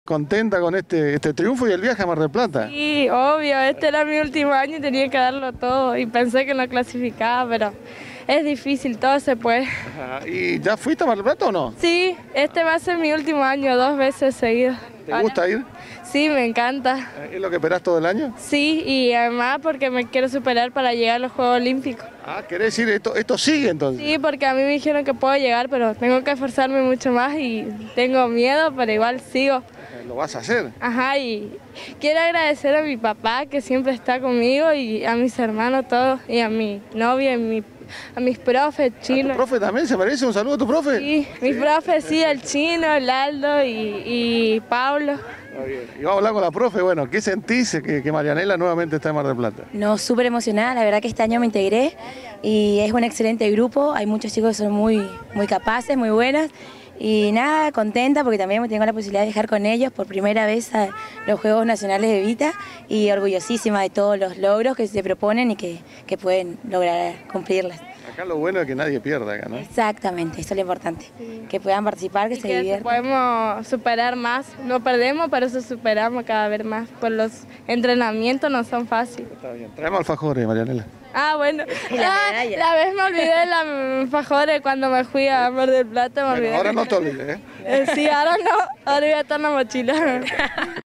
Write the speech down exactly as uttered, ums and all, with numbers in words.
¿Contenta con este, este triunfo y el viaje a Mar del Plata? Sí, obvio, este era mi último año y tenía que darlo todo y pensé que no clasificaba, pero es difícil, todo se puede. Ajá. ¿Y ya fuiste a Mar del Plata o no? Sí, este va a ser mi último año, dos veces seguido. ¿Te gusta ir? Sí, me encanta. ¿Es lo que esperás todo el año? Sí, y además porque me quiero superar para llegar a los Juegos Olímpicos. Ah, ¿querés decir esto, esto sigue entonces? Sí, porque a mí me dijeron que puedo llegar, pero tengo que esforzarme mucho más y tengo miedo, pero igual sigo. ¿Lo vas a hacer? Ajá, y quiero agradecer a mi papá que siempre está conmigo y a mis hermanos todos, y a mi novia, y mi, a mis profes chinos. ¿A tu profe también se merece un saludo a tu profe? Sí, mis profes, sí, el chino, el Aldo y, y Pablo. Y vamos a hablar con la profe, bueno, ¿qué sentís que, que Marianela nuevamente está en Mar del Plata? No, súper emocionada, la verdad que este año me integré y es un excelente grupo, hay muchos chicos que son muy, muy capaces, muy buenos y nada, contenta porque también tengo la posibilidad de viajar con ellos por primera vez a los Juegos Nacionales de Vita y orgullosísima de todos los logros que se proponen y que, que pueden lograr cumplirlas. Acá lo bueno es que nadie pierda acá, ¿no? Exactamente, eso es lo importante, sí. Que puedan participar, que y se que diviertan. Podemos superar más, no perdemos, pero eso superamos cada vez más, pues los entrenamientos no son fáciles. Está bien, traemos alfajores, Marianela. Ah, bueno, la, ah, la vez me olvidé de la alfajores cuando me fui a Mar del Plata, me Bueno, olvidé. ahora no te olvides, ¿eh? Eh, sí, ahora no, ahora voy a estar en la mochila.